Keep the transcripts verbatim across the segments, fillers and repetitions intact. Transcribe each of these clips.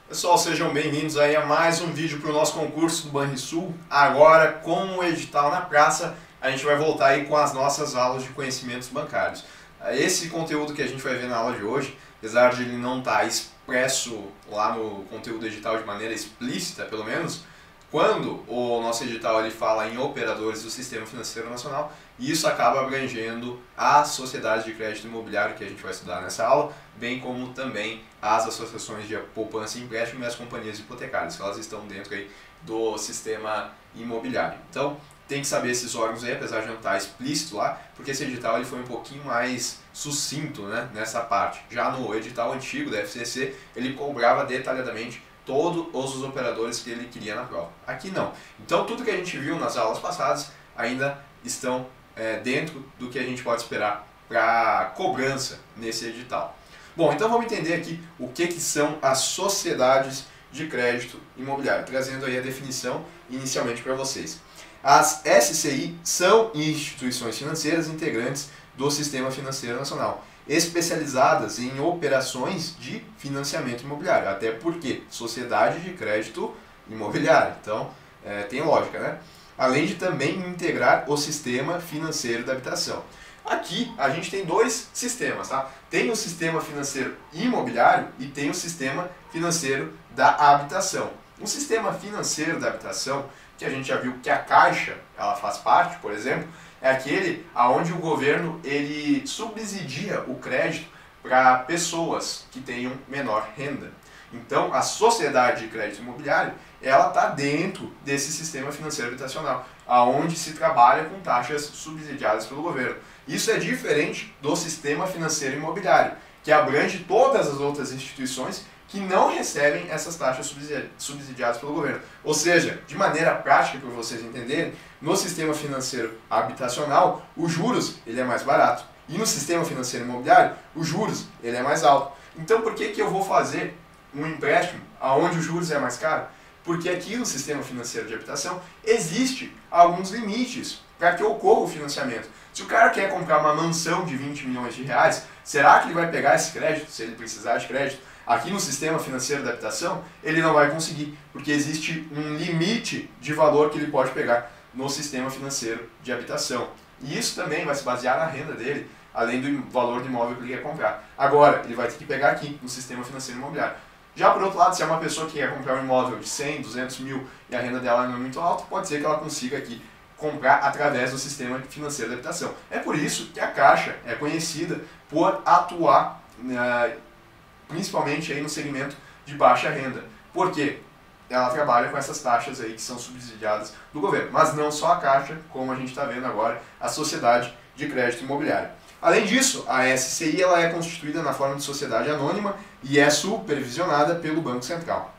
Pessoal, sejam bem-vindos aí a mais um vídeo para o nosso concurso do Banrisul. Agora, com o edital na praça, a gente vai voltar aí com as nossas aulas de conhecimentos bancários. Esse conteúdo que a gente vai ver na aula de hoje, apesar de ele não estar expresso lá no conteúdo edital de maneira explícita, pelo menos, quando o nosso edital ele fala em operadores do Sistema Financeiro Nacional, isso acaba abrangendo a sociedade de crédito imobiliário que a gente vai estudar nessa aula, bem como também as associações de poupança e empréstimo e as companhias hipotecárias, que elas estão dentro aí do sistema imobiliário. Então, tem que saber esses órgãos aí, apesar de não estar explícito lá, porque esse edital ele foi um pouquinho mais sucinto, né, nessa parte. Já no edital antigo da F C C, ele cobrava detalhadamente todos os operadores que ele queria na prova. Aqui não. Então tudo que a gente viu nas aulas passadas ainda estão é, dentro do que a gente pode esperar para cobrança nesse edital. Bom, então vamos entender aqui o que, que são as sociedades de crédito imobiliário, trazendo aí a definição inicialmente para vocês. As S C I são instituições financeiras integrantes do Sistema Financeiro Nacional, especializadas em operações de financiamento imobiliário, até porque sociedade de crédito imobiliário, então é, tem lógica, né? Além de também integrar o sistema financeiro da habitação. Aqui a gente tem dois sistemas, tá? Tem o sistema financeiro imobiliário e tem o sistema financeiro da habitação. O sistema financeiro da habitação, que a gente já viu que a Caixa ela faz parte, por exemplo, é aquele onde o governo ele subsidia o crédito para pessoas que tenham menor renda. Então, a sociedade de crédito imobiliário ela está dentro desse sistema financeiro habitacional, aonde se trabalha com taxas subsidiadas pelo governo. Isso é diferente do sistema financeiro imobiliário, que abrange todas as outras instituições que não recebem essas taxas subsidiadas pelo governo. Ou seja, de maneira prática, para vocês entenderem, no sistema financeiro habitacional, os juros ele é mais barato. E no sistema financeiro imobiliário, os juros ele é mais alto. Então, por que, que eu vou fazer um empréstimo onde os juros é mais caro? Porque aqui no sistema financeiro de habitação existe alguns limites para que ocorra o financiamento. Se o cara quer comprar uma mansão de vinte milhões de reais, será que ele vai pegar esse crédito, se ele precisar de crédito? Aqui no sistema financeiro da habitação, ele não vai conseguir, porque existe um limite de valor que ele pode pegar no sistema financeiro de habitação. E isso também vai se basear na renda dele, além do valor do imóvel que ele quer comprar. Agora, ele vai ter que pegar aqui no sistema financeiro imobiliário. Já por outro lado, se é uma pessoa que quer comprar um imóvel de cem, duzentos mil e a renda dela não é muito alta, pode ser que ela consiga aqui comprar através do sistema financeiro da habitação. É por isso que a Caixa é conhecida por atuar uh, principalmente aí no segmento de baixa renda. Por quê? Ela trabalha com essas taxas aí que são subsidiadas do governo. Mas não só a Caixa, como a gente está vendo agora, a Sociedade de Crédito Imobiliário. Além disso, a S C I ela é constituída na forma de sociedade anônima e é supervisionada pelo Banco Central.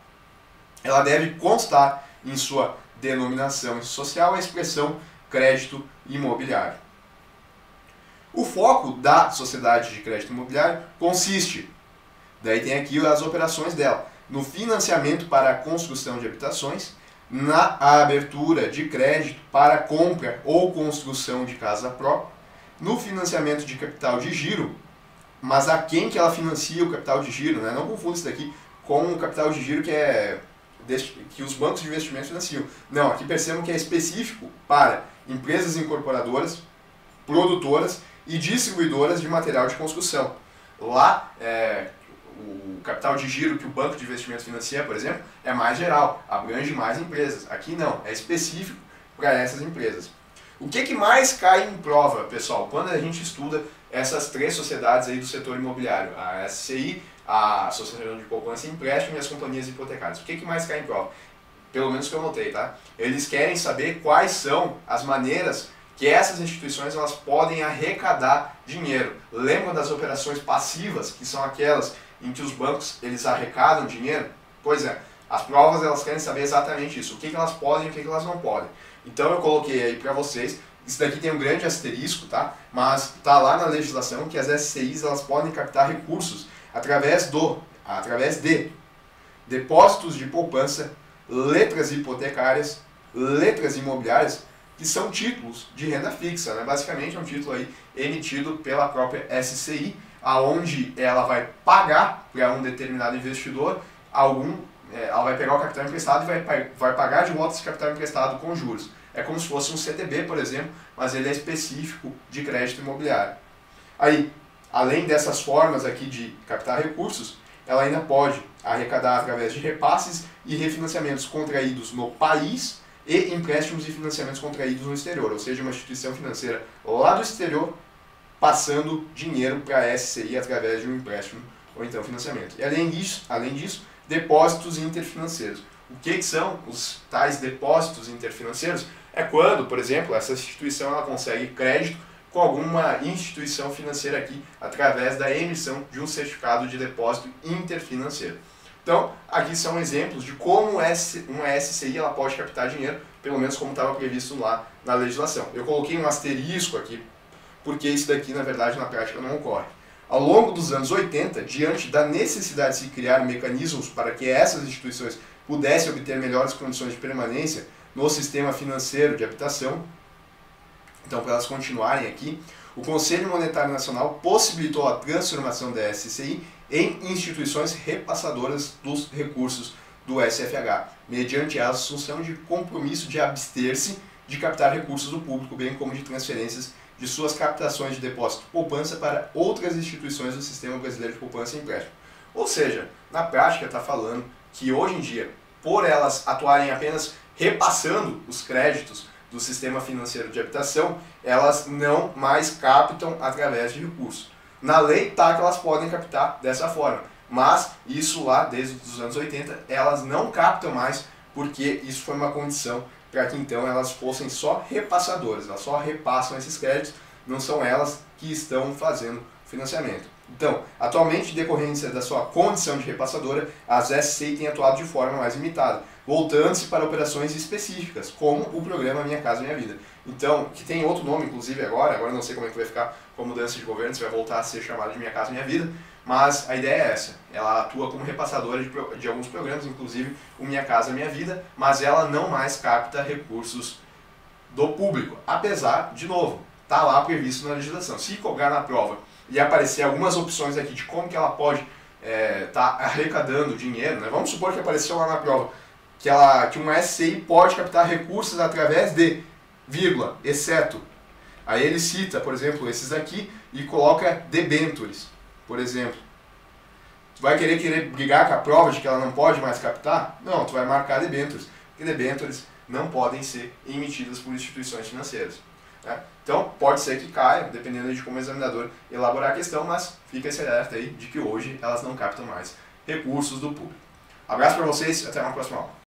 Ela deve constar em sua denominação social a expressão crédito imobiliário. O foco da Sociedade de Crédito Imobiliário consiste, daí tem aqui as operações dela, no financiamento para a construção de habitações, na abertura de crédito para compra ou construção de casa própria, no financiamento de capital de giro, mas a quem que ela financia o capital de giro, né? Não confunda isso daqui com o capital de giro que, é, que os bancos de investimento financiam. Não, aqui percebam que é específico para empresas incorporadoras, produtoras e distribuidoras de material de construção. Lá, é, o capital de giro que o banco de investimento financia, por exemplo, é mais geral, abrange mais empresas. Aqui não, é específico para essas empresas. O que, que mais cai em prova, pessoal, quando a gente estuda essas três sociedades aí do setor imobiliário, a S C I, a Associação de Poupança e Empréstimo e as companhias hipotecárias? O que, que mais cai em prova? Pelo menos que eu notei, tá? Eles querem saber quais são as maneiras que essas instituições elas podem arrecadar dinheiro. Lembram das operações passivas, que são aquelas em que os bancos eles arrecadam dinheiro? Pois é, as provas elas querem saber exatamente isso, o que, que elas podem e o que, que elas não podem. Então eu coloquei aí para vocês, isso daqui tem um grande asterisco, tá? Mas tá lá na legislação que as S C Is elas podem captar recursos através, do, através de depósitos de poupança, letras hipotecárias, letras imobiliárias, que são títulos de renda fixa, né? Basicamente é um título aí emitido pela própria S C I, aonde ela vai pagar para um determinado investidor algum é, ela vai pegar o capital emprestado e vai, vai pagar de volta esse capital emprestado com juros. É como se fosse um C D B, por exemplo, mas ele é específico de crédito imobiliário. Aí, além dessas formas aqui de captar recursos, ela ainda pode arrecadar através de repasses e refinanciamentos contraídos no país e empréstimos e financiamentos contraídos no exterior, ou seja, uma instituição financeira lá do exterior passando dinheiro para a S C I através de um empréstimo ou então financiamento. E além disso, além disso depósitos interfinanceiros. O que, que são os tais depósitos interfinanceiros? É quando, por exemplo, essa instituição ela consegue crédito com alguma instituição financeira aqui através da emissão de um certificado de depósito interfinanceiro. Então, aqui são exemplos de como uma S C I ela pode captar dinheiro, pelo menos como estava previsto lá na legislação. Eu coloquei um asterisco aqui, porque isso daqui, na verdade, na prática não ocorre. Ao longo dos anos oitenta, diante da necessidade de se criar mecanismos para que essas instituições pudessem obter melhores condições de permanência no sistema financeiro de habitação, então para elas continuarem aqui, o Conselho Monetário Nacional possibilitou a transformação da S C I em instituições repassadoras dos recursos do S F H, mediante a assunção de compromisso de abster-se de captar recursos do público, bem como de transferências de suas captações de depósito poupança para outras instituições do Sistema Brasileiro de Poupança e Empréstimo. Ou seja, na prática está falando que hoje em dia, por elas atuarem apenas repassando os créditos do sistema financeiro de habitação, elas não mais captam através de recursos. Na lei está que elas podem captar dessa forma, mas isso lá desde os anos oitenta, elas não captam mais porque isso foi uma condição para que então elas fossem só repassadoras, elas só repassam esses créditos, não são elas que estão fazendo financiamento. Então, atualmente, em decorrência da sua condição de repassadora, as S C I têm atuado de forma mais limitada, voltando-se para operações específicas, como o programa Minha Casa Minha Vida. Então, que tem outro nome, inclusive, agora, agora não sei como é que vai ficar com a mudança de governo, se vai voltar a ser chamado de Minha Casa Minha Vida, mas a ideia é essa, ela atua como repassadora de, de alguns programas, inclusive o Minha Casa Minha Vida, mas ela não mais capta recursos do público, apesar, de novo, está lá previsto na legislação. Se cobrar na prova e aparecer algumas opções aqui de como que ela pode estar é, tá arrecadando dinheiro, né? Vamos supor que apareceu lá na prova que, ela, que uma S C I pode captar recursos através de, vírgula, exceto. Aí ele cita, por exemplo, esses aqui e coloca debentures, por exemplo. Tu vai querer, querer brigar com a prova de que ela não pode mais captar? Não, tu vai marcar debentures, porque debentures não podem ser emitidas por instituições financeiras. Né? Então, pode ser que caia, dependendo de como o examinador elaborar a questão, mas fica esse alerta aí de que hoje elas não captam mais recursos do público. Abraço para vocês e até uma próxima aula.